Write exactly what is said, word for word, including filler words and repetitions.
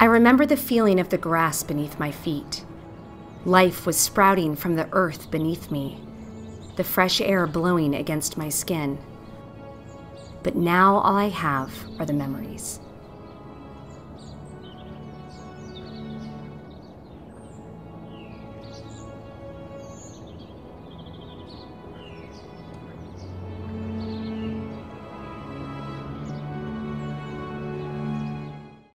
I remember the feeling of the grass beneath my feet. Life was sprouting from the earth beneath me, the fresh air blowing against my skin. But now all I have are the memories.